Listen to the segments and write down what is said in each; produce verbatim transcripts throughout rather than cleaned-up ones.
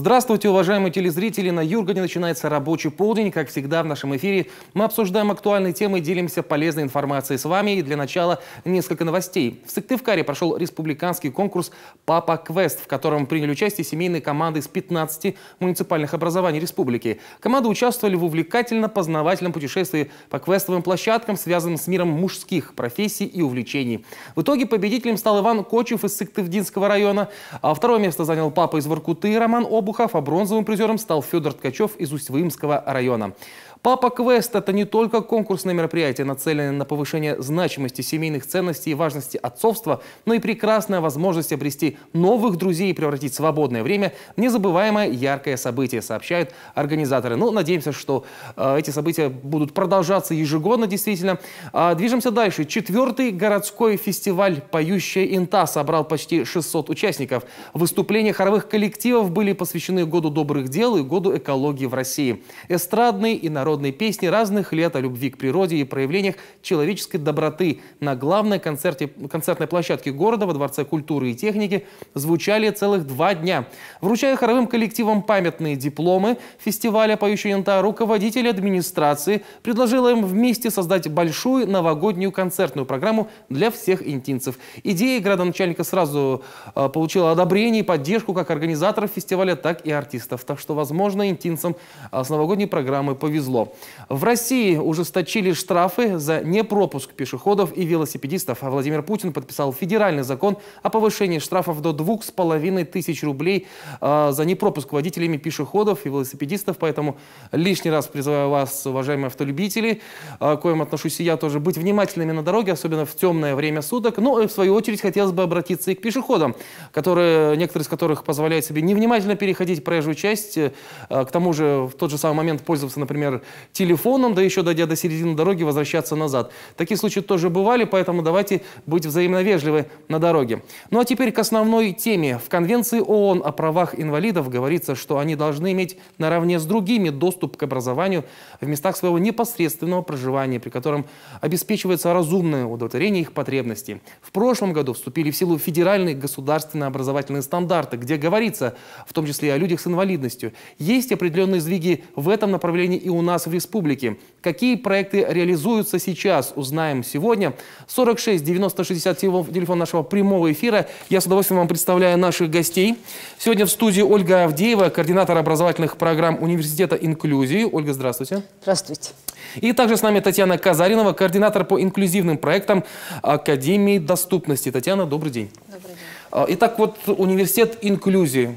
Здравствуйте, уважаемые телезрители! На Юргане начинается рабочий полдень. Как всегда в нашем эфире мы обсуждаем актуальные темы и делимся полезной информацией с вами. И для начала несколько новостей. В Сыктывкаре прошел республиканский конкурс «Папа Квест», в котором приняли участие семейные команды из пятнадцати муниципальных образований республики. Команды участвовали в увлекательно-познавательном путешествии по квестовым площадкам, связанным с миром мужских профессий и увлечений. В итоге победителем стал Иван Кочев из Сыктывдинского района. А второе место занял папа из Воркуты Роман Обухов, а бронзовым призером стал Федор Ткачев из Усть-Вымского района. «Папа Квест» – это не только конкурсное мероприятие, нацеленное на повышение значимости семейных ценностей и важности отцовства, но и прекрасная возможность обрести новых друзей и превратить свободное время в незабываемое яркое событие, сообщают организаторы. Ну, надеемся, что э, эти события будут продолжаться ежегодно, действительно. А, движемся дальше. Четвертый городской фестиваль «Поющая Инта» собрал почти шестьсот участников. Выступления хоровых коллективов были посвящены Году добрых дел и Году экологии в России. Эстрадные и народные Народные песни разных лет о любви к природе и проявлениях человеческой доброты на главной концерте, концертной площадке города во Дворце культуры и техники звучали целых два дня. Вручая хоровым коллективам памятные дипломы фестиваля «Поющая Инта», руководитель администрации предложила им вместе создать большую новогоднюю концертную программу для всех интинцев. Идея градоначальника сразу э, получила одобрение и поддержку как организаторов фестиваля, так и артистов. Так что, возможно, интинцам э, с новогодней программой повезло. В России ужесточили штрафы за непропуск пешеходов и велосипедистов. А Владимир Путин подписал федеральный закон о повышении штрафов до двух с половиной тысяч рублей э, за непропуск водителями пешеходов и велосипедистов. Поэтому лишний раз призываю вас, уважаемые автолюбители, э, к коим отношусь и я тоже, быть внимательными на дороге, особенно в темное время суток. Ну и в свою очередь хотелось бы обратиться и к пешеходам, которые, некоторые из которых позволяют себе невнимательно переходить проезжую часть, э, к тому же в тот же самый момент пользоваться, например, телефоном, да еще дойдя до середины дороги, возвращаться назад. Такие случаи тоже бывали, поэтому давайте быть взаимно вежливы на дороге. Ну а теперь к основной теме. В Конвенции ООН о правах инвалидов говорится, что они должны иметь наравне с другими доступ к образованию в местах своего непосредственного проживания, при котором обеспечивается разумное удовлетворение их потребностей. В прошлом году вступили в силу федеральные государственные образовательные стандарты, где говорится, в том числе и о людях с инвалидностью. Есть определенные сдвиги в этом направлении и у нас в республике. Какие проекты реализуются сейчас, узнаем сегодня. сорок шесть девяносто шестьдесят, телефон нашего прямого эфира. Я с удовольствием вам представляю наших гостей. Сегодня в студии Ольга Авдеева, координатор образовательных программ Университета инклюзии. Ольга, здравствуйте. Здравствуйте. И также с нами Татьяна Казаринова, координатор по инклюзивным проектам Академии доступности. Татьяна, добрый день. Добрый день. Итак, вот Университет инклюзии.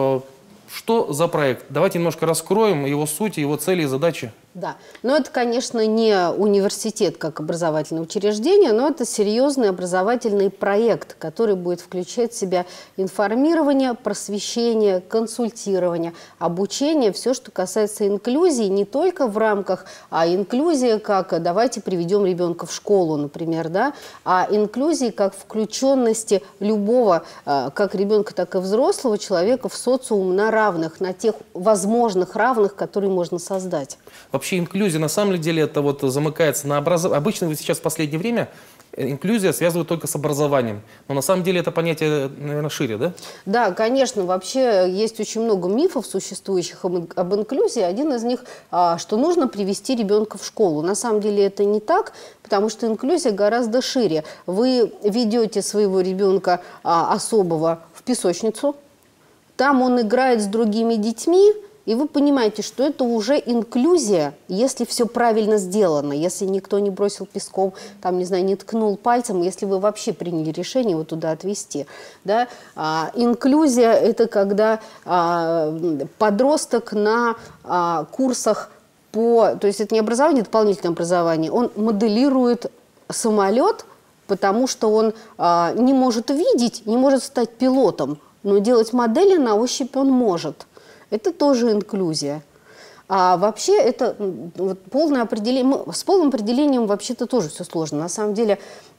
Что за проект? Давайте немножко раскроем его суть, его цели и задачи. Да, но это, конечно, не университет как образовательное учреждение, но это серьезный образовательный проект, который будет включать в себя информирование, просвещение, консультирование, обучение, все, что касается инклюзии, не только в рамках а инклюзии, как давайте приведем ребенка в школу, например, да, а инклюзии как включенности любого, как ребенка, так и взрослого человека в социум на равных, на тех возможных равных, которые можно создать. Вообще инклюзия на самом деле это вот замыкается на образовании. Обычно вы сейчас в последнее время инклюзия связывают только с образованием. Но на самом деле это понятие, наверное, шире, да? Да, конечно. Вообще есть очень много мифов, существующих об, об инклюзии. Один из них, а, что нужно привести ребенка в школу. На самом деле это не так, потому что инклюзия гораздо шире. Вы ведете своего ребенка а, особого в песочницу, там он играет с другими детьми, и вы понимаете, что это уже инклюзия, если все правильно сделано, если никто не бросил песком, там, не знаю, не ткнул пальцем, если вы вообще приняли решение его туда отвезти. Да? А, инклюзия – это когда а, подросток на а, курсах по… То есть это не образование, это дополнительное образование. Он моделирует самолет, потому что он а, не может видеть, не может стать пилотом, но делать модели на ощупь он может. Это тоже инклюзия. А вообще это вот, полное определение, с полным определением вообще-то тоже все сложно. На самом деле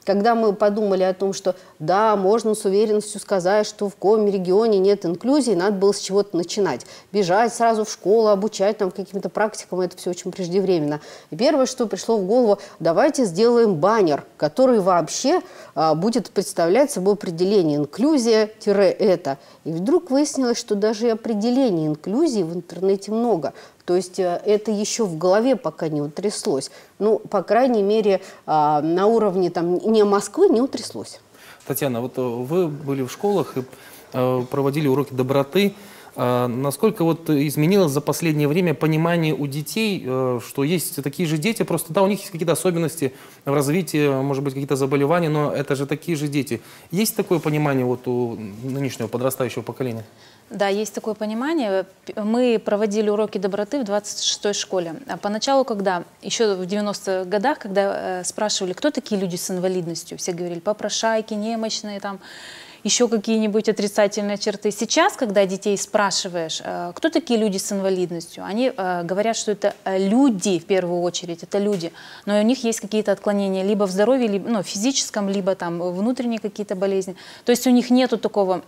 когда мы подумали о том, что да, можно с уверенностью сказать, что в каком регионе нет инклюзии, надо было с чего-то начинать. Бежать сразу в школу, обучать там каким-то практикам, это все очень преждевременно. И первое, что пришло в голову, давайте сделаем баннер, который вообще а, будет представлять собой определение инклюзия-это. И вдруг выяснилось, что даже и определений инклюзии в интернете много. То есть это еще в голове пока не утряслось. Ну, по крайней мере, на уровне там, не Москвы не утряслось. Татьяна, вот вы были в школах и проводили уроки доброты. Насколько вот изменилось за последнее время понимание у детей, что есть такие же дети, просто да, у них есть какие-то особенности в развитии, может быть, какие-то заболевания, но это же такие же дети. Есть такое понимание вот у нынешнего подрастающего поколения? Да, есть такое понимание. Мы проводили уроки доброты в двадцать шестой школе. А поначалу, когда, еще в девяностых годах, когда э, спрашивали, кто такие люди с инвалидностью, все говорили, попрошайки, немощные, там, еще какие-нибудь отрицательные черты. Сейчас, когда детей спрашиваешь, э, кто такие люди с инвалидностью, они э, говорят, что это люди в первую очередь, это люди, но у них есть какие-то отклонения либо в здоровье, либо ну, физическом, либо там внутренние какие-то болезни. То есть у них нету такого,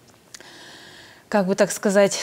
как бы так сказать,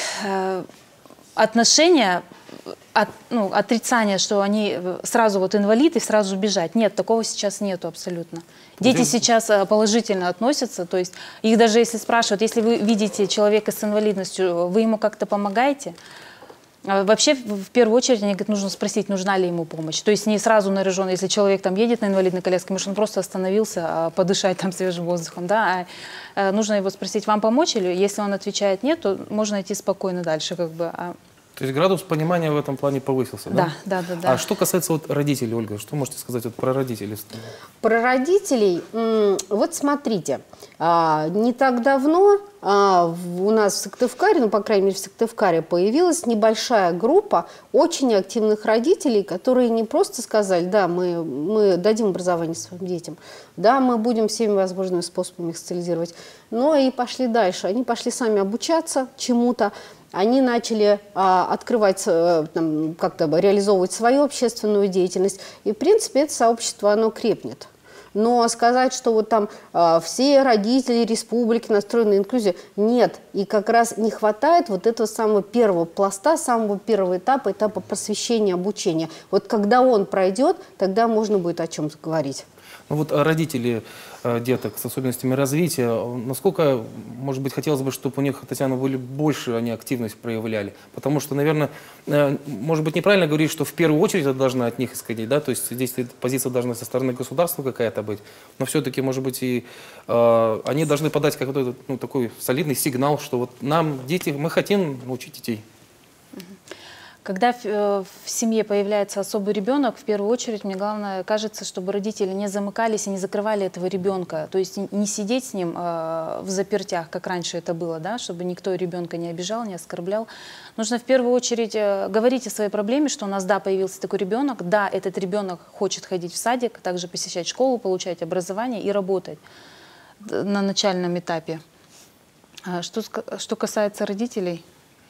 отношения, от, ну, отрицания, что они сразу вот инвалид и сразу бежать. Нет, такого сейчас нету абсолютно. Дети сейчас положительно относятся, то есть их даже если спрашивают, если вы видите человека с инвалидностью, вы ему как-то помогаете? Вообще, в первую очередь, мне говорят, нужно спросить, нужна ли ему помощь. То есть не сразу наряжен, если человек там едет на инвалидной коляске, может, он просто остановился, подышать там свежим воздухом, да, а нужно его спросить, вам помочь, или если он отвечает нет, то можно идти спокойно дальше, как бы. То есть градус понимания в этом плане повысился, да? Да, да, да. да. А что касается вот родителей, Ольга, что можете сказать вот про родителей? Про родителей, вот смотрите, не так давно у нас в Сыктывкаре, ну, по крайней мере, в Сыктывкаре появилась небольшая группа очень активных родителей, которые не просто сказали, да, мы, мы дадим образование своим детям, да, мы будем всеми возможными способами их социализировать, но и пошли дальше. Они пошли сами обучаться чему-то. Они начали а, открывать, а, как-то реализовывать свою общественную деятельность. И, в принципе, это сообщество, оно крепнет. Но сказать, что вот там а, все родители республики настроены на инклюзию, нет. И как раз не хватает вот этого самого первого пласта, самого первого этапа, этапа просвещения, обучения. Вот когда он пройдет, тогда можно будет о чем-то говорить. Ну вот родители деток с особенностями развития, насколько, может быть, хотелось бы, чтобы у них, Татьяна, были больше они активность проявляли? Потому что, наверное, может быть, неправильно говорить, что в первую очередь это должна от них исходить, да, то есть здесь позиция должна со стороны государства какая-то быть, но все-таки, может быть, и э, они должны подать какой-то ну, такой солидный сигнал, что вот нам, дети, мы хотим научить детей. Когда в, в семье появляется особый ребенок, в первую очередь мне главное кажется, чтобы родители не замыкались и не закрывали этого ребенка. То есть не сидеть с ним э, в запертях, как раньше это было, да, чтобы никто ребенка не обижал, не оскорблял. Нужно в первую очередь э, говорить о своей проблеме, что у нас, да, появился такой ребенок, да, этот ребенок хочет ходить в садик, также посещать школу, получать образование и работать на начальном этапе. Что, что касается родителей...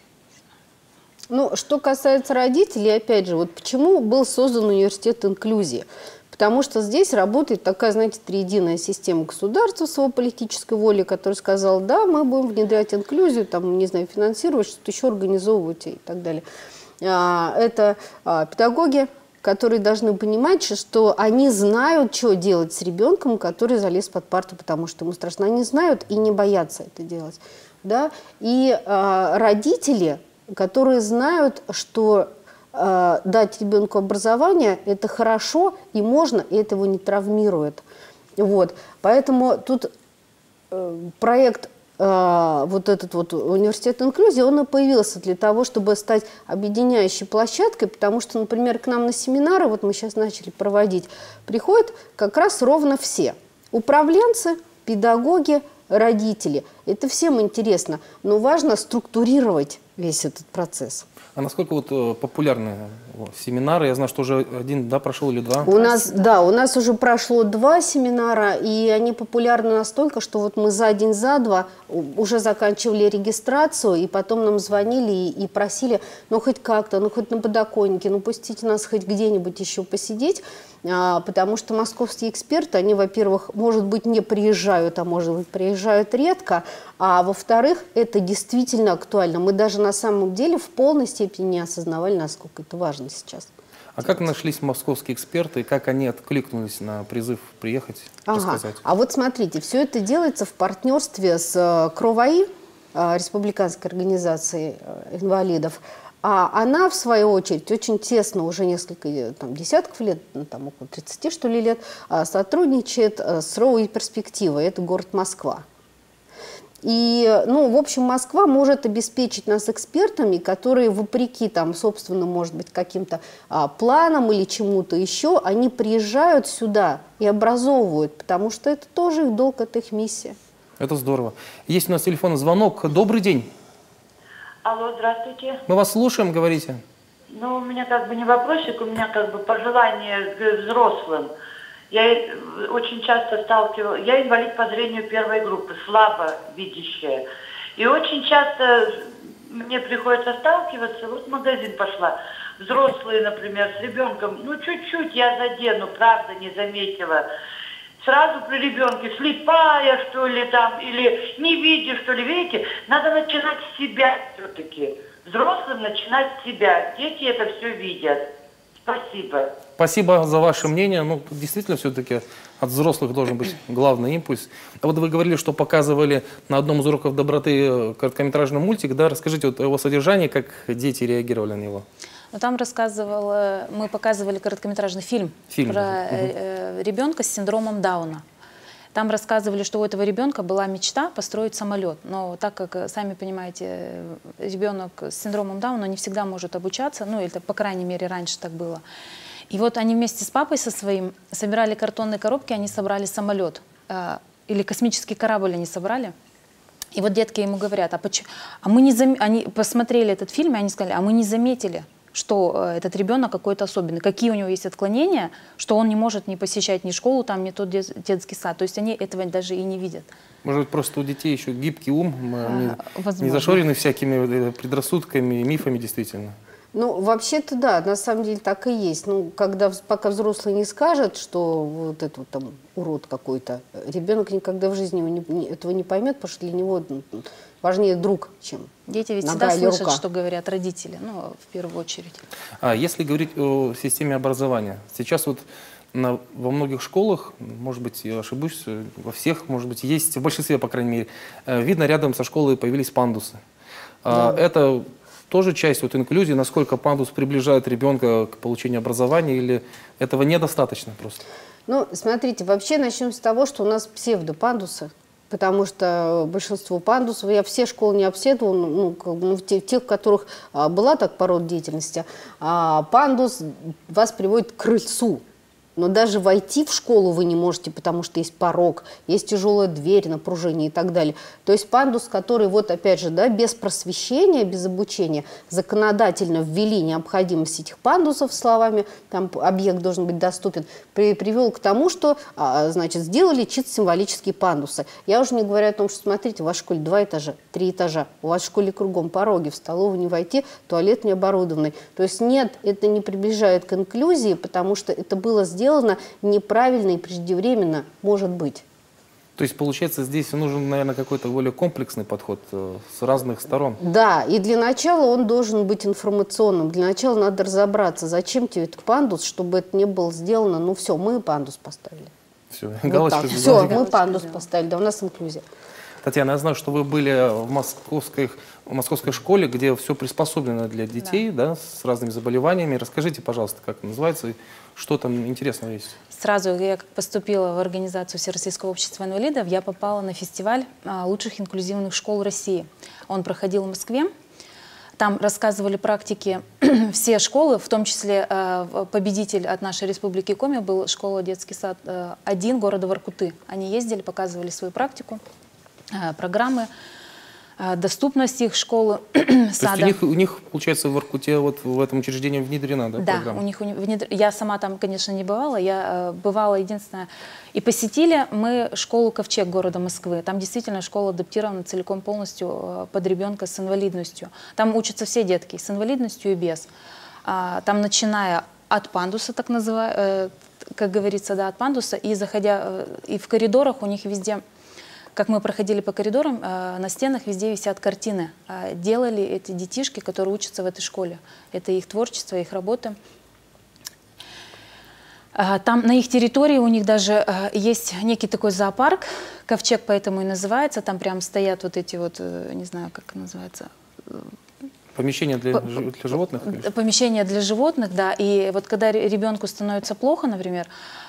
Ну, что касается родителей, опять же, вот почему был создан университет инклюзии? Потому что здесь работает такая, знаете, триединая система государства с его политической волей, которая сказала, да, мы будем внедрять инклюзию, там, не знаю, финансировать, что-то еще организовывать и так далее. Это педагоги, которые должны понимать, что они знают, что делать с ребенком, который залез под парту, потому что ему страшно. Они знают и не боятся это делать. Да? И родители, которые знают, что э, дать ребенку образование – это хорошо, и можно, и это его не травмирует. Вот. Поэтому тут э, проект, э, вот этот вот университет инклюзии, он и появился для того, чтобы стать объединяющей площадкой, потому что, например, к нам на семинары, вот мы сейчас начали проводить, приходят как раз ровно все. Управленцы, педагоги, родители. Это всем интересно, но важно структурировать весь этот процесс. А насколько вот э, популярны о, семинары? Я знаю, что уже один, да, прошел или два? У нас, да, у нас уже прошло два семинара, и они популярны настолько, что вот мы за день, за два уже заканчивали регистрацию, и потом нам звонили и, и просили, ну хоть как-то, ну хоть на подоконнике, ну пустите нас хоть где-нибудь еще посидеть. потому что московские эксперты, они, во-первых, может быть, не приезжают, а может быть, приезжают редко, а во-вторых, это действительно актуально. Мы даже на самом деле в полной степени не осознавали, насколько это важно сейчас. А как нашлись московские эксперты, и как они откликнулись на призыв приехать, ага. рассказать? А вот смотрите, все это делается в партнерстве с КРОВАИ, Республиканской организацией инвалидов. А она, в свою очередь, очень тесно, уже несколько там, десятков лет, ну, там, около тридцати, что ли, лет, сотрудничает с РОУ и «Перспектива», это город Москва. И, ну, в общем, Москва может обеспечить нас экспертами, которые, вопреки, там, собственно, может быть, каким-то а, планам или чему-то еще, они приезжают сюда и образовывают, потому что это тоже их долг, это их миссия. Это здорово. Есть у нас телефонный звонок. Добрый день. Алло, здравствуйте. Мы вас слушаем, говорите. Ну, у меня как бы не вопросик, у меня как бы пожелание к взрослым. Я очень часто сталкивалась, я инвалид по зрению первой группы, слабо видящая. И очень часто мне приходится сталкиваться, вот в магазин пошла, взрослые, например, с ребенком, ну чуть-чуть я задену, правда, не заметила. Сразу при ребенке слепая, что ли, там, или не видишь, что ли, видите, надо начинать с себя все-таки. Взрослым начинать с себя. Дети это все видят. Спасибо. Спасибо за ваше мнение. Ну, действительно, все-таки от взрослых должен быть главный импульс. А вот вы говорили, что показывали на одном из уроков доброты короткометражный мультик. Да? Расскажите вот о его содержании, как дети реагировали на него. Ну, там рассказывала, мы показывали короткометражный фильм, фильм. про угу. э, ребенка с синдромом Дауна. Там рассказывали, что у этого ребенка была мечта построить самолет. Но так как, сами понимаете, ребенок с синдромом Дауна не всегда может обучаться, ну, это, по крайней мере, раньше так было. И вот они вместе с папой со своим собирали картонные коробки, они собрали самолет. Э, или космический корабль они собрали. И вот детки ему говорят, а, почему? а мы не зам... они посмотрели этот фильм, и они сказали, а мы не заметили, что этот ребенок какой-то особенный, какие у него есть отклонения, что он не может не посещать ни школу, там, ни тот детский сад. То есть они этого даже и не видят. Может быть, просто у детей еще гибкий ум, а, не, не зашорены всякими предрассудками, мифами, действительно. Ну, вообще-то да, на самом деле так и есть. Ну, когда, пока взрослый не скажет, что вот этот там урод какой-то, ребенок никогда в жизни его не, этого не поймет, потому что для него важнее друг, чем Дети ведь нога всегда или слышат, рука. что говорят родители, ну, в первую очередь. А если говорить о системе образования, сейчас вот на, во многих школах, может быть, я ошибусь, во всех, может быть, есть, в большинстве, по крайней мере, видно, рядом со школой появились пандусы. Да. Это тоже часть вот инклюзии, насколько пандус приближает ребенка к получению образования, или этого недостаточно просто? Ну, смотрите, вообще начнем с того, что у нас псевдопандусы. Потому что большинство пандусов, я все школы не обследовала, ну, как бы, ну, в тех, тех, в которых а, была так по роду деятельности, а, пандус вас приводит к крыльцу. Но даже войти в школу вы не можете, потому что есть порог, есть тяжелая дверь на пружине и так далее. То есть пандус, который, вот опять же, да, без просвещения, без обучения, законодательно ввели необходимость этих пандусов, словами, там объект должен быть доступен, при, привел к тому, что, а, значит, сделали чисто символические пандусы. Я уже не говорю о том, что, смотрите, у вас в школе два этажа, три этажа, у вас в школе кругом пороги, в столовую не войти, туалет не оборудованный. То есть нет, это не приближает к инклюзии, потому что это было сделано сделано неправильно и преждевременно, может быть. То есть, получается, здесь нужен, наверное, какой-то более комплексный подход э, с разных сторон. Да, и для начала он должен быть информационным. Для начала надо разобраться, зачем тебе этот пандус, чтобы это не было сделано. Ну все, мы пандус поставили. Все, вот галочка. Все, мы пандус поставили, да, у нас инклюзия. Татьяна, я знаю, что вы были в московской, в московской школе, где все приспособлено для детей, да. Да, с разными заболеваниями. Расскажите, пожалуйста, как это называется и что там интересного есть? Сразу я как поступила в организацию Всероссийского общества инвалидов, я попала на фестиваль лучших инклюзивных школ России. Он проходил в Москве. Там рассказывали практики все школы, в том числе победитель от нашей республики Коми был школа детский сад один города Воркуты. Они ездили, показывали свою практику, программы, доступность их школы, сада. То есть у них, у них, получается, в Воркуте вот в этом учреждении внедрена, да, да, программа? у них внедр... Я сама там, конечно, не бывала, я э, бывала единственное. И посетили мы школу «Ковчег» города Москвы. Там действительно школа адаптирована целиком полностью э, под ребенка с инвалидностью. Там учатся все детки с инвалидностью и без. А, там, начиная от пандуса, так называемого, э, как говорится, да, от пандуса, и заходя, и в коридорах у них везде, как мы проходили по коридорам, на стенах везде висят картины. Делали эти детишки, которые учатся в этой школе. Это их творчество, их работа. Там на их территории у них даже есть некий такой зоопарк, Ковчег поэтому и называется, там прям стоят вот эти вот, не знаю, как называется... Помещение для, для животных? Помещение для животных, да. И вот когда ребенку становится плохо, например,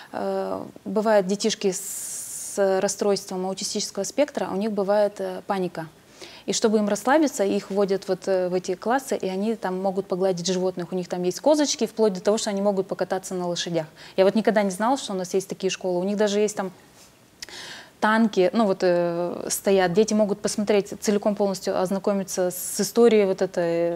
бывают детишки с расстройством аутистического спектра, у них бывает паника. И чтобы им расслабиться, их вводят вот в эти классы, и они там могут погладить животных. У них там есть козочки, вплоть до того, что они могут покататься на лошадях. Я вот никогда не знала, что у нас есть такие школы. У них даже есть там танки, ну вот э, стоят. Дети могут посмотреть целиком полностью, ознакомиться с историей вот этой,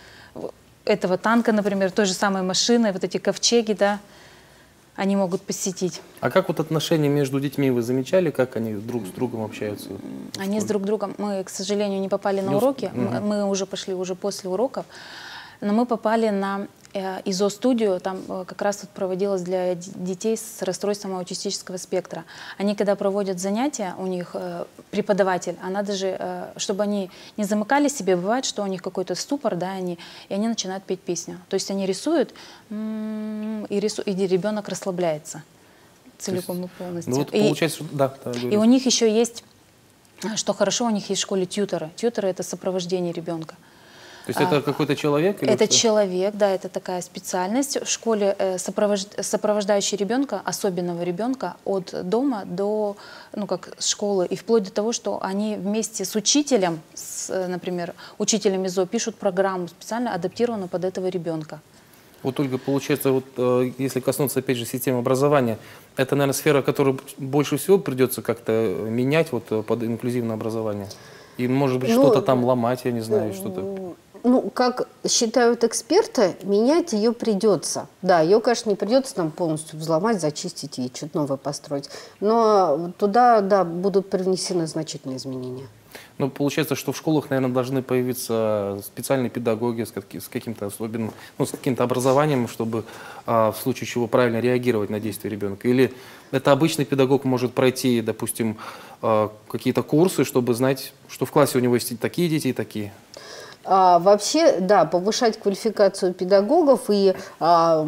этого танка, например, той же самой машины, вот эти ковчеги, да, они могут посетить. А как вот отношения между детьми вы замечали, как они друг с другом общаются? Они с друг другом, мы, к сожалению, не попали на не уроки, угу. мы, мы уже пошли уже после уроков, но мы попали на э, ИЗО-студию, там э, как раз вот проводилось для детей с расстройством аутистического спектра. Они, когда проводят занятия, у них э, преподаватель, она даже, э, чтобы они не замыкали себе, бывает, что у них какой-то ступор, да, они, и они начинают петь песню. То есть они рисуют, м-м, и, рису, и ребенок расслабляется целиком есть, и полностью. Ну, вот и, получается, что, да, да, и у них еще есть, что хорошо, у них есть в школе тьюторы. Тьюторы — это сопровождение ребенка. То есть это а, какой-то человек? Или это что? человек, да, это такая специальность. В школе э, сопровож... сопровождающий ребенка, особенного ребенка, от дома до, ну, как школы, и вплоть до того, что они вместе с учителем, с, например, учителем ИЗО, пишут программу, специально адаптированную под этого ребенка. Вот, Ольга, получается, вот, э, если коснуться, опять же, системы образования, это, наверное, сфера, которую больше всего придется как-то менять вот, под инклюзивное образование? И, может быть, ну, что-то там ломать, я не знаю, что-то... Ну, как считают эксперты, менять ее придется. Да, ее, конечно, не придется там полностью взломать, зачистить и что-то новое построить. Но туда, да, будут привнесены значительные изменения. Ну, получается, что в школах, наверное, должны появиться специальные педагоги с, с каким-то особенным, ну, с каким-то образованием, чтобы а, в случае чего правильно реагировать на действия ребенка. Или это обычный педагог может пройти, допустим, а, какие-то курсы, чтобы знать, что в классе у него есть такие дети и такие. А, вообще, да, повышать квалификацию педагогов и а,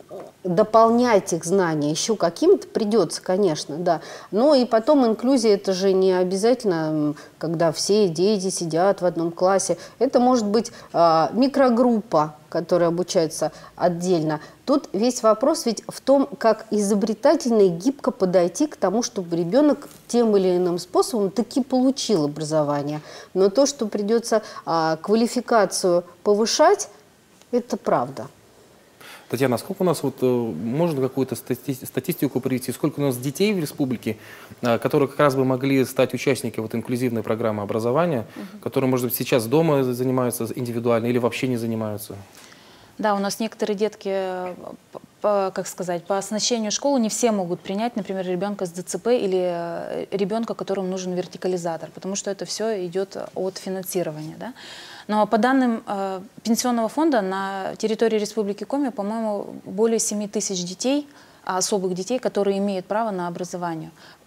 дополнять их знания еще каким-то придется, конечно, да. Но и потом инклюзия, это же не обязательно, когда все дети сидят в одном классе. Это может быть а, микрогруппа, которая обучается отдельно. Тут весь вопрос ведь в том, как изобретательно и гибко подойти к тому, чтобы ребенок тем или иным способом таки получил образование. Но то, что придется а, квалификацию повышать, это правда. Татьяна, сколько у нас, вот, можно какую-то статистику привести, сколько у нас детей в республике, которые как раз бы могли стать участниками вот, инклюзивной программы образования, угу. которые, может быть, сейчас дома занимаются индивидуально или вообще не занимаются? Да, у нас некоторые детки, по, как сказать, по оснащению школы не все могут принять, например, ребенка с ДЦП или ребенка, которому нужен вертикализатор, потому что это все идет от финансирования. Да? Но по данным э, Пенсионного фонда на территории Республики Коми, по-моему, более семи тысяч детей, особых детей, которые имеют право на образование,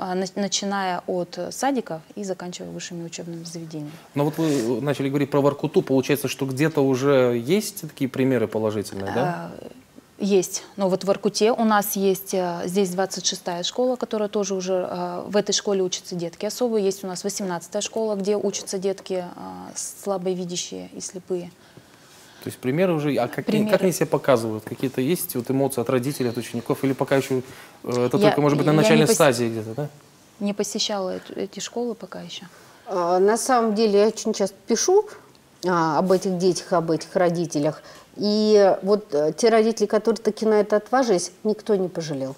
начиная от садиков и заканчивая высшими учебными заведениями. Но вот вы начали говорить про Воркуту, получается, что где-то уже есть такие примеры положительные, да? Есть. Но вот в Воркуте у нас есть здесь двадцать шестая школа, которая тоже уже, в этой школе учатся детки особые. Есть у нас восемнадцатая школа, где учатся детки слабовидящие и слепые. То есть примеры уже, а как, примеры. как они себя показывают? Какие-то есть вот эмоции от родителей, от учеников? Или пока еще, это я, только, может быть, на начальной пос... стадии где-то, да? Не посещала эту, эти школы пока еще. А, на самом деле, я очень часто пишу а, об этих детях, об этих родителях. И вот а, те родители, которые таки на это отважились, никто не пожалел.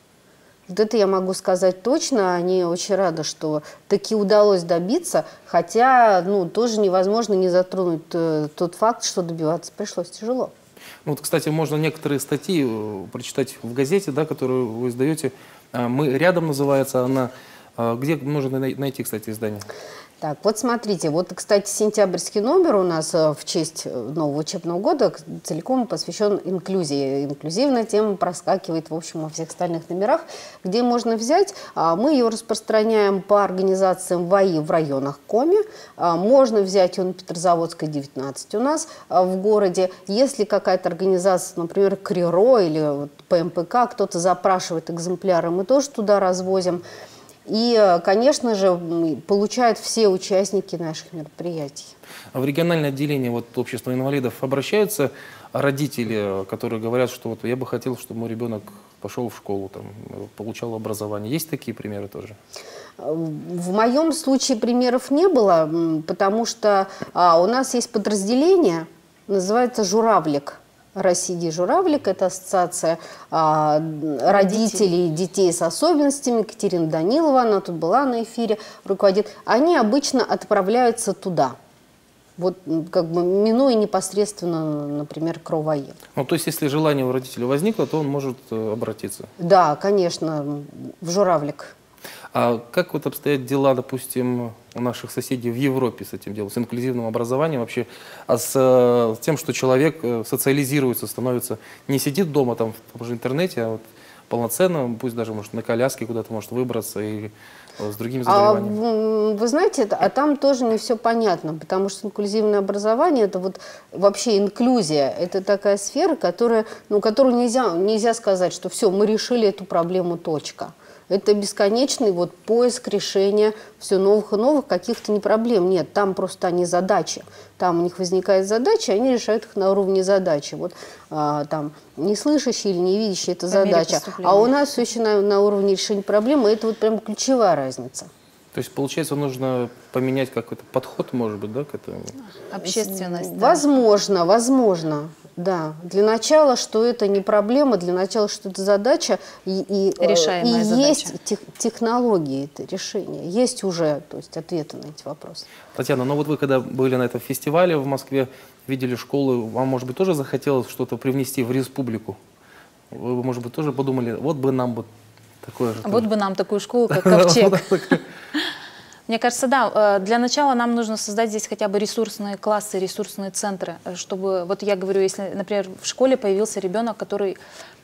Вот это я могу сказать точно. Они очень рады, что таки удалось добиться, хотя ну, тоже невозможно не затронуть э, тот факт, что добиваться пришлось тяжело. Ну, вот, кстати, можно некоторые статьи э, прочитать в газете, да, которую вы издаете. Э, «Мы рядом» называется она. Э, где можно найти, кстати, издание? Так, вот смотрите, вот, кстати, сентябрьский номер у нас в честь нового учебного года целиком посвящен инклюзии. Инклюзивная тема проскакивает, в общем, во всех остальных номерах, где можно взять. Мы ее распространяем по организациям ВАИ в районах Коми. Можно взять ее на Петрозаводской, девятнадцать у нас в городе. Если какая-то организация, например, КРИРО или ПМПК, кто-то запрашивает экземпляры, мы тоже туда развозим. И, конечно же, получают все участники наших мероприятий. А в региональное отделение вот, общества инвалидов обращаются родители, которые говорят, что вот я бы хотел, чтобы мой ребенок пошел в школу, там, получал образование. Есть такие примеры тоже? В моем случае примеров не было, потому что а, у нас есть подразделение, называется «Журавлик». России «Журавлик» – это ассоциация а, родителей детей с особенностями. Екатерина Данилова, она тут была на эфире, руководит. Они обычно отправляются туда, вот как бы минуя непосредственно, например, КРО-ВАИ. Ну, то есть, если желание у родителя возникло, то он может обратиться? Да, конечно, в «Журавлик». А как вот обстоят дела, допустим, у наших соседей в Европе с этим делом, с инклюзивным образованием вообще, а с, с тем, что человек социализируется, становится, не сидит дома там в том же интернете, а вот полноценно, пусть даже может на коляске куда-то может выбраться и с другими заболеваниями? А, вы знаете, а там тоже не все понятно, потому что инклюзивное образование, это вот вообще инклюзия, это такая сфера, которая, ну, которую нельзя, нельзя сказать, что все, мы решили эту проблему, точка. Это бесконечный вот поиск решения все новых и новых каких-то не проблем. Нет, там просто они задачи. Там у них возникает задача, они решают их на уровне задачи. Вот а, там неслышащий или невидящий – это задача. А у нас все еще на, на уровне решения проблемы. Это вот прям ключевая разница. То есть, получается, нужно поменять какой-то подход, может быть, да, к этому? Общественность. Да. Возможно, возможно. Да, для начала, что это не проблема, для начала, что это задача, и, и, решаемая и задача. Есть тех, технологии это решения, есть уже, то есть, ответы на эти вопросы. Татьяна, ну вот вы когда были на этом фестивале в Москве, видели школы, вам, может быть, тоже захотелось что-то привнести в республику? Вы, может быть, тоже подумали, вот бы нам вот такое же. Вот бы нам такую школу, как Ковчег. Мне кажется, да, для начала нам нужно создать здесь хотя бы ресурсные классы, ресурсные центры, чтобы, вот я говорю, если, например, в школе появился ребенок, который,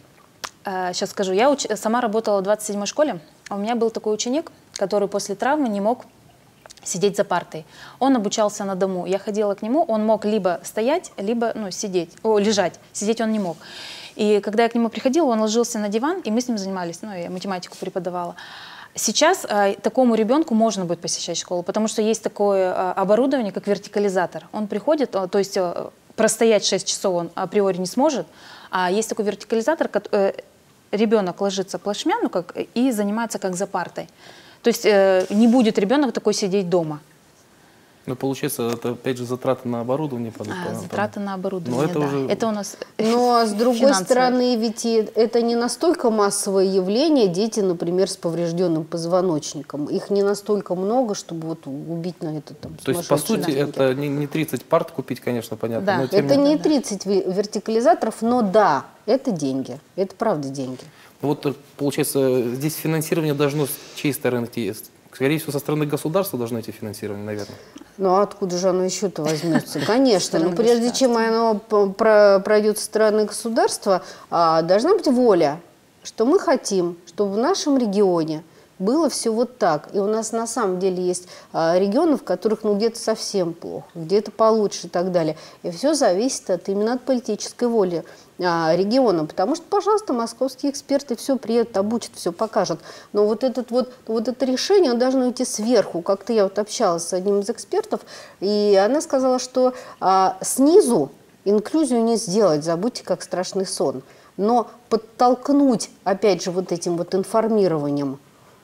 сейчас скажу, я уч, сама работала в двадцать седьмой школе, а у меня был такой ученик, который после травмы не мог сидеть за партой. Он обучался на дому, я ходила к нему, он мог либо стоять, либо ну, сидеть, о, лежать, сидеть он не мог. И когда я к нему приходила, он ложился на диван, и мы с ним занимались, ну, я математику преподавала. Сейчас э, такому ребенку можно будет посещать школу, потому что есть такое э, оборудование, как вертикализатор. Он приходит, э, то есть э, простоять шесть часов он априори не сможет, а есть такой вертикализатор, э, ребенок ложится плашмя, ну, как, и занимается как за партой. То есть э, не будет ребенок такой сидеть дома. Ну, получается, это опять же затраты на оборудование. А, затраты на оборудование, это да. Уже... Это у нас Но, с другой стороны, ведь это не настолько массовое явление, дети, например, с поврежденным позвоночником. Их не настолько много, чтобы вот убить на это там. То есть, по сути, деньги. Это не, не тридцать парт купить, конечно, понятно. Да. Но это не... не тридцать вертикализаторов, но да, это деньги. Это правда деньги. Вот, получается, здесь финансирование должно с чьей стороны идти? Скорее всего, со стороны государства должно идти финансирование, наверное. Ну, а откуда же оно еще-то возьмется? Конечно, но прежде чем оно пройдет со стороны государства, должна быть воля, что мы хотим, чтобы в нашем регионе было все вот так. И у нас на самом деле есть регионы, в которых ну, где-то совсем плохо, где-то получше и так далее. И все зависит от, именно от политической воли региона, потому что, пожалуйста, московские эксперты все приедут, обучат, все покажут. Но вот, этот вот, вот это решение оно должно идти сверху. Как-то я вот общалась с одним из экспертов, и она сказала, что а, снизу инклюзию не сделать, забудьте, как страшный сон. Но подтолкнуть, опять же, вот этим вот информированием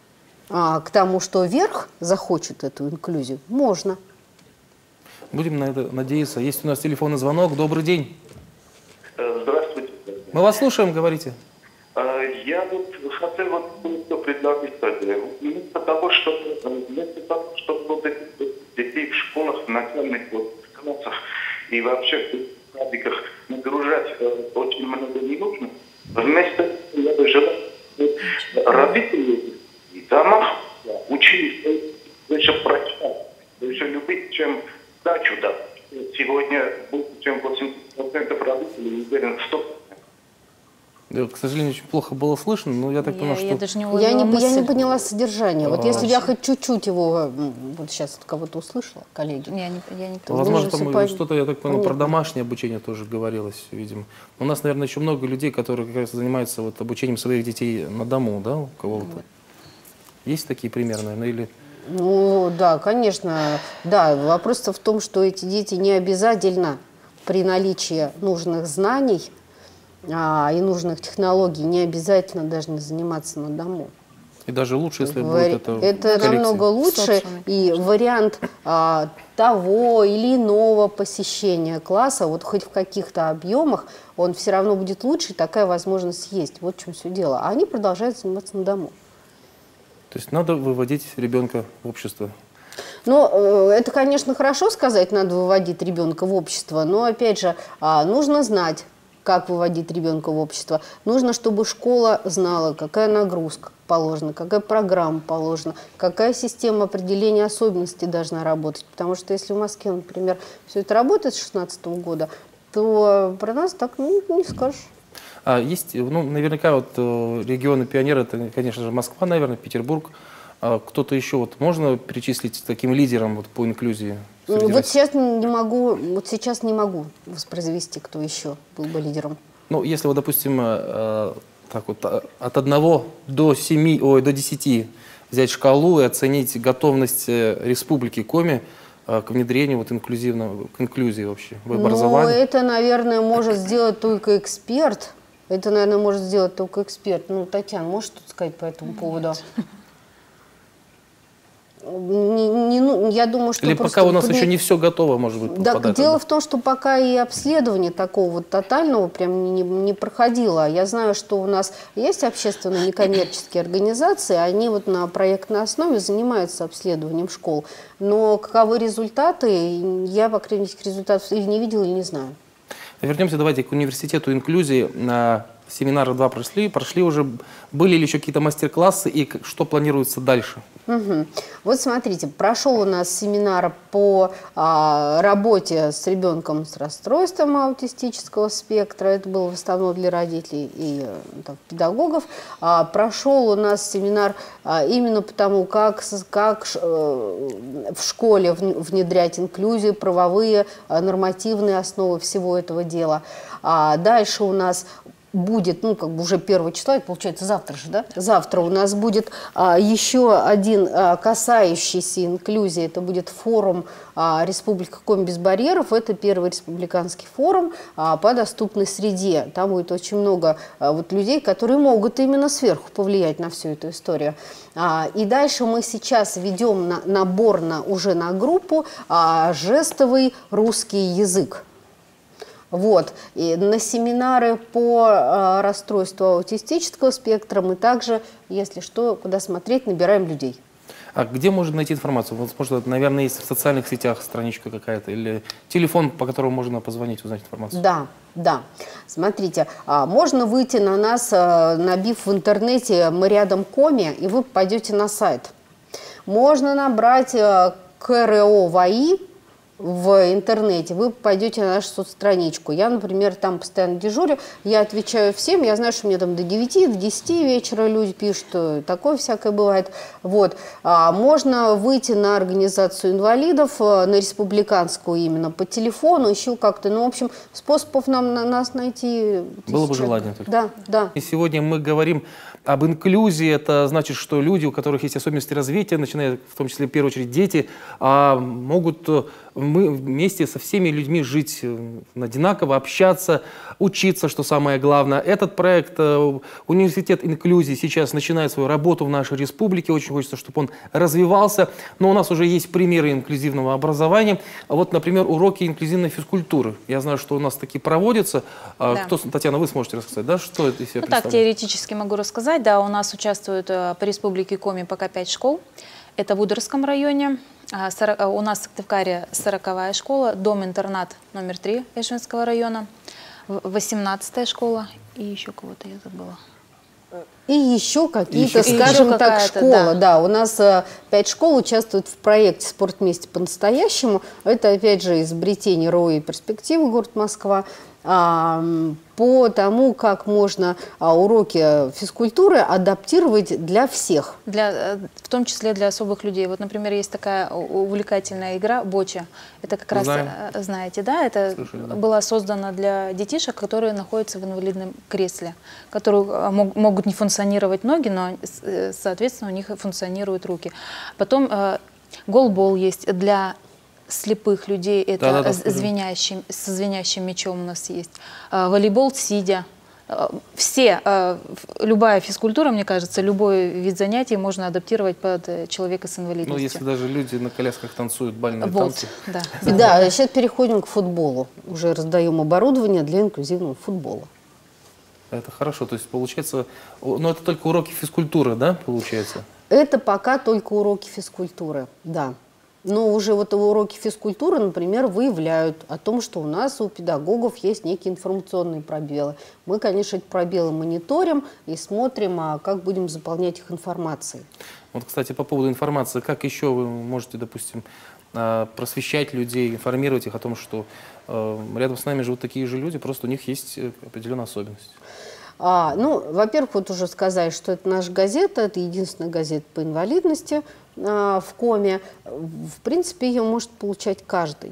а, к тому, что верх захочет эту инклюзию, можно. Будем на это надеяться. Есть у нас телефонный звонок. Добрый день. Здравствуйте. Мы вас слушаем, говорите. Я вот хотел вот предложить, вместо того, чтобы, вместо того, чтобы вот детей в школах, в начальных вот классах и вообще в садиках нагружать очень много не нужно, вместо этого я бы желал, родители и дома учились больше прочитать, быть, чем дачу дать. Сегодня больше, чем восемьдесят процентов родителей, уверен, сто процентов. К сожалению, очень плохо было слышно, но я так Я, понял, что... я даже не Я уловила не, я не мысль. поняла содержание. Вот А, если бы я хоть чуть-чуть его, м, вот сейчас от кого-то услышала, коллеги. Я не, я не Возможно, Вы же там всё что-то, я так понял, про понятно. домашнее обучение тоже говорилось, видимо. У нас, наверное, еще много людей, которые как раз занимаются вот обучением своих детей на дому, да, у кого-то. Есть такие примеры, наверное, или... Ну, да, конечно. Да, вопрос-то в том, что эти дети не обязательно при наличии нужных знаний а, и нужных технологий не обязательно должны заниматься на дому. И даже лучше, если Вари- будет это в это коллекции. намного лучше, Социуме, и вариант а, того или иного посещения класса, вот хоть в каких-то объемах, он все равно будет лучше, и такая возможность есть. Вот в чем все дело. А они продолжают заниматься на дому. То есть надо выводить ребенка в общество. Ну, э, это, конечно, хорошо сказать, надо выводить ребенка в общество, но, опять же, а, нужно знать, как выводить ребенка в общество. Нужно, чтобы школа знала, какая нагрузка положена, какая программа положена, какая система определения особенностей должна работать. Потому что если в Москве, например, все это работает с шестнадцатого года, то про нас так ну, не скажешь. А есть, ну, наверняка вот э, регионы пионеры, это, конечно же, Москва, наверное, Петербург. А кто-то еще вот можно перечислить таким лидером вот по инклюзии? среди Вот России? сейчас не могу, вот сейчас не могу воспроизвести, кто еще был бы лидером. Ну, если вот, допустим, э, так вот, э, от одного до семи, ой, до десяти взять шкалу и оценить готовность э, Республики Коми э, к внедрению вот инклюзивного, к инклюзии вообще в Ну, образовании. это, наверное, может сделать только эксперт. Это, наверное, может сделать только эксперт. Ну, Татьяна, можешь что-то сказать по этому поводу? Не, не, ну, я думаю, что Или просто пока у нас подня- еще не все готово, может быть, Да, подать, дело да? в том, что пока и обследование такого вот тотального прям не, не проходило. Я знаю, что у нас есть общественные некоммерческие организации, они вот на проектной основе занимаются обследованием школ. Но каковы результаты, я, по крайней мере, этих результатов или не видела, или не знаю. Вернемся давайте к университету инклюзии. На семинары два прошли, прошли уже. Были ли еще какие-то мастер-классы и к- что планируется дальше? Мгм. Вот смотрите, прошел у нас семинар по а, работе с ребенком с расстройством аутистического спектра. Это было в основном для родителей и э, там, педагогов. А, прошел у нас семинар а, именно по тому, как, с- как ш- э, в школе вн- внедрять инклюзию, правовые, а, нормативные основы всего этого дела. А, дальше у нас будет, ну, как бы уже первого числа, это получается завтра же, да? Завтра у нас будет а, еще один а, касающийся инклюзии, это будет форум а, «Республика Коми без барьеров», это первый республиканский форум а, по доступной среде. Там будет очень много а, вот, людей, которые могут именно сверху повлиять на всю эту историю. А, и дальше мы сейчас ведем на, набор на, уже на группу а, «Жестовый русский язык». Вот. И на семинары по а, расстройству аутистического спектра мы также, если что, куда смотреть, набираем людей. А где можно найти информацию? Возможно, наверное, есть в социальных сетях страничка какая-то или телефон, по которому можно позвонить, узнать информацию? Да, да. Смотрите, а, можно выйти на нас, а, набив в интернете «Мы рядом Коми», и вы попадете на сайт. Можно набрать а, КРО ВАИ в интернете, вы пойдете на нашу соцстраничку. Я, например, там постоянно дежурю, я отвечаю всем, я знаю, что мне там до девяти, до десяти вечера люди пишут, что такое всякое бывает. Вот. А, можно выйти на организацию инвалидов, а, на республиканскую именно, по телефону, еще как-то. Ну, в общем, способов нам на нас найти... Было бы тысяча. желание только. Да, да. И сегодня мы говорим об инклюзии. Это значит, что люди, у которых есть особенности развития, начиная в том числе, в первую очередь, дети, а, могут э, мы вместе со всеми людьми жить э, одинаково, общаться, учиться, что самое главное. Этот проект э, «Университет инклюзии» сейчас начинает свою работу в нашей республике. Очень хочется, чтобы он развивался. Но у нас уже есть примеры инклюзивного образования. А вот, например, уроки инклюзивной физкультуры. Я знаю, что у нас такие проводятся. А, Да. кто, Татьяна, вы сможете рассказать, да, что это из себя Ну так, представляет? теоретически могу рассказать. Да, у нас участвуют э, по республике Коми пока пять школ. Это в Удырском районе. А, сорок- а, у нас в Сыктывкаре сороковая школа, дом-интернат номер три Эшвинского района, в- восемнадцатая школа и еще кого-то я забыла. И еще какие-то, еще, скажем еще так, школы. Да. да, у нас э, пять школ участвуют в проекте «Спорт вместе по-настоящему». Это, опять же, изобретение РОИ и перспективы, город Москва. А, по тому, как можно а, уроки физкультуры адаптировать для всех. Для, в том числе для особых людей. Вот, например, есть такая увлекательная игра «Боча». Это как раз, Знаем. знаете, да? Это Слышали, да. была создана для детишек, которые находятся в инвалидном кресле, которые мог, могут не функционировать ноги, но, соответственно, у них функционируют руки. Потом э, голбол есть для слепых людей, это Да, да, да, звенящим, со звенящим мячом у нас есть. А, волейбол сидя. А, все, а, любая физкультура, мне кажется, любой вид занятий можно адаптировать под человека с инвалидностью. Ну, если даже люди на колясках танцуют бальные вот, танцы. да. И да, сейчас переходим к футболу. Уже раздаем оборудование для инклюзивного футбола. Это хорошо. То есть, получается, ну, это только уроки физкультуры, да, получается? Это пока только уроки физкультуры, да. Но уже вот уроки физкультуры, например, выявляют о том, что у нас у педагогов есть некие информационные пробелы. Мы, конечно, эти пробелы мониторим и смотрим, а как будем заполнять их информацией. Вот, кстати, по поводу информации, как еще вы можете, допустим, просвещать людей, информировать их о том, что рядом с нами живут такие же люди, просто у них есть определенная особенность? А, ну, во-первых, вот уже сказать, что это наша газета, это единственная газета по инвалидности а, в Коме. В принципе, ее может получать каждый.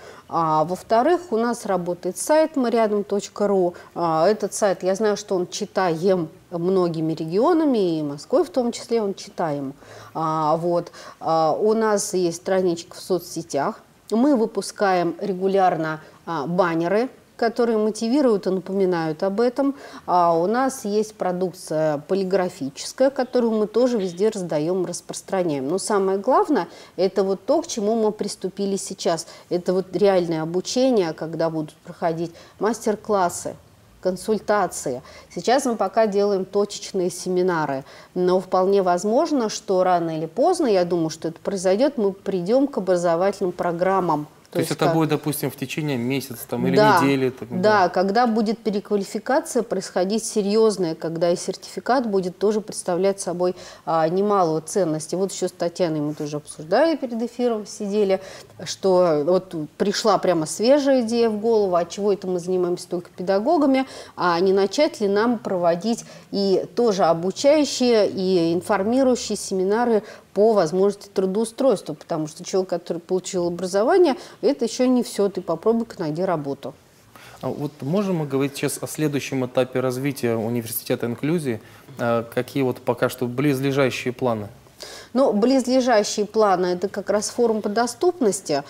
А, во-вторых, у нас работает сайт мы рядом точка ру. А, этот сайт, я знаю, что он читаем многими регионами, и Москвой в том числе он читаем. А, вот. а, у нас есть страничка в соцсетях. Мы выпускаем регулярно а, баннеры, которые мотивируют и напоминают об этом. А у нас есть продукция полиграфическая, которую мы тоже везде раздаем, распространяем. Но самое главное, это вот то, к чему мы приступили сейчас. Это вот реальное обучение, когда будут проходить мастер-классы, консультации. Сейчас мы пока делаем точечные семинары, но вполне возможно, что рано или поздно, я думаю, что это произойдет, мы придем к образовательным программам. То, То есть это как... будет, допустим, в течение месяца там, или да, недели? Так, да, да, когда будет переквалификация происходить серьезная, когда и сертификат будет тоже представлять собой а, немалую ценность. И вот еще с Татьяной мы тоже обсуждали перед эфиром, сидели, что вот пришла прямо свежая идея в голову, от чего это мы занимаемся только педагогами, а не начать ли нам проводить и тоже обучающие, и информирующие семинары по возможности трудоустройства, потому что человек, который получил образование, это еще не все, ты попробуй-ка найди работу. А вот можем мы говорить сейчас о следующем этапе развития университета инклюзии? Какие вот пока что близлежащие планы? Ну, близлежащие планы – это как раз форум по доступности.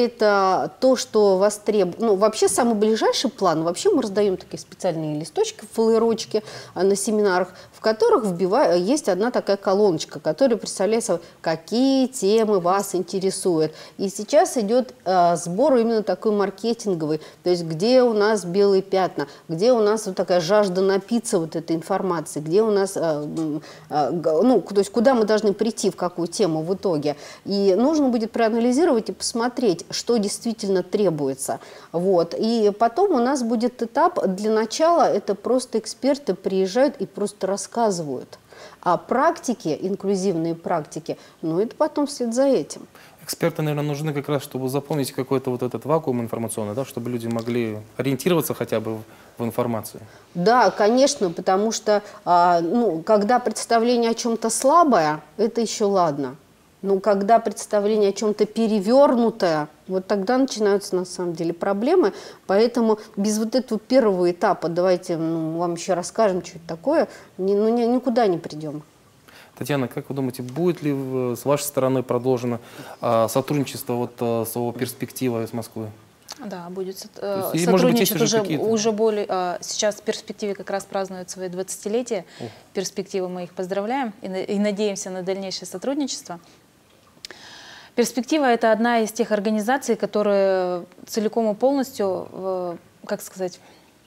Это то, что востребовано. Ну, вообще, самый ближайший план, вообще мы раздаем такие специальные листочки, флеерочки на семинарах, в которых вбиваю, есть одна такая колоночка, которая представляет собой, какие темы вас интересуют. И сейчас идет э, сбор именно такой маркетинговый, то есть где у нас белые пятна, где у нас вот такая жажда напиться вот этой информации, где у нас, э, э, ну, то есть куда мы должны прийти, в какую тему в итоге. И нужно будет проанализировать и посмотреть, что действительно требуется. Вот. И потом у нас будет этап, для начала это просто эксперты приезжают и просто рассказывают. А практики, инклюзивные практики, ну это потом вслед за этим. Эксперты, наверное, нужны как раз, чтобы заполнить какой-то вот этот вакуум информационный, да, чтобы люди могли ориентироваться хотя бы в, в информации. Да, конечно, потому что а, ну, когда представление о чем-то слабое, это еще ладно. Но когда представление о чем-то перевернутое, вот тогда начинаются на самом деле проблемы. Поэтому без вот этого первого этапа, давайте ну, вам еще расскажем, что это такое, ни, ну, ни, никуда не придем. Татьяна, как вы думаете, будет ли с вашей стороны продолжено а, сотрудничество вот, а, с перспективой с Москвой? Да, будет есть, сотрудничать быть, уже, уже, уже более... А, сейчас в перспективе как раз празднуют свои двадцатилетие. О. Перспективы мы их поздравляем и, и надеемся на дальнейшее сотрудничество. Перспектива – это одна из тех организаций, которые целиком и полностью, как сказать,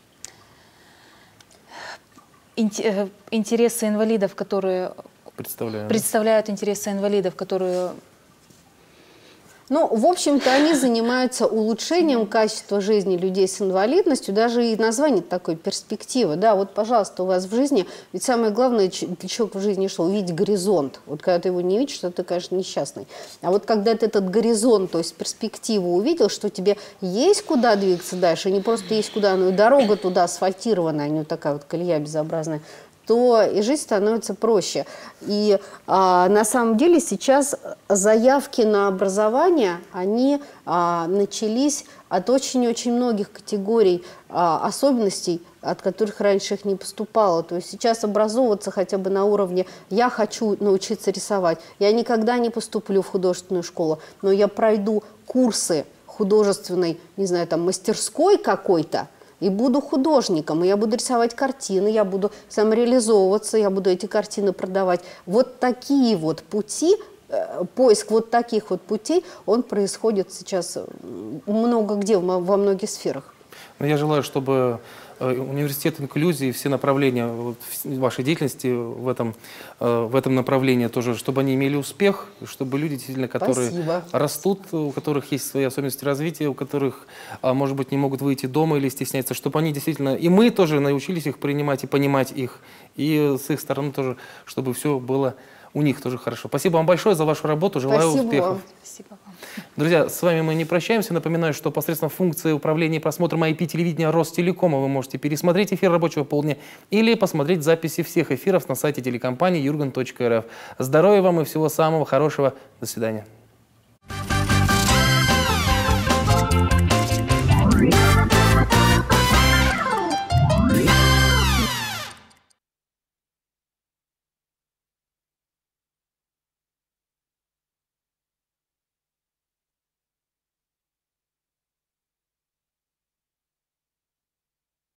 интересы инвалидов, которые... Представляю. Представляют интересы инвалидов, которые Ну, в общем-то, они занимаются улучшением качества жизни людей с инвалидностью, даже и название такой перспективы. Да, вот, пожалуйста, у вас в жизни, ведь самое главное для человека в жизни что? Увидеть горизонт. Вот когда ты его не видишь, то ты, конечно, несчастный. А вот когда ты этот горизонт, то есть перспективу увидел, что тебе есть куда двигаться дальше, не просто есть куда, но и дорога туда асфальтированная, а не вот такая вот колея безобразная, то и жизнь становится проще. И а, на самом деле сейчас заявки на образование, они а, начались от очень-очень многих категорий а, особенностей, от которых раньше их не поступало. То есть сейчас образовываться хотя бы на уровне «я хочу научиться рисовать», я никогда не поступлю в художественную школу, но я пройду курсы художественной, не знаю, там, мастерской какой-то, и буду художником, и я буду рисовать картины, я буду самореализовываться, я буду эти картины продавать. Вот такие вот пути, э, поиск вот таких вот путей, он происходит сейчас много где, во многих сферах. Но я желаю, чтобы университет инклюзии, все направления вот, вашей деятельности в этом, в этом направлении тоже, чтобы они имели успех, чтобы люди, действительно, которые Спасибо. растут, у которых есть свои особенности развития, у которых, может быть, не могут выйти дома или стесняются, чтобы они действительно, и мы тоже научились их принимать и понимать их, и с их стороны тоже, чтобы все было у них тоже хорошо. Спасибо вам большое за вашу работу, желаю Спасибо успехов. вам. Спасибо вам. Друзья, с вами мы не прощаемся. Напоминаю, что посредством функции управления и просмотра ай пи-телевидения Ростелекома вы можете пересмотреть эфир рабочего полдня или посмотреть записи всех эфиров на сайте телекомпании юрган точка эр эф. Здоровья вам и всего самого хорошего. До свидания.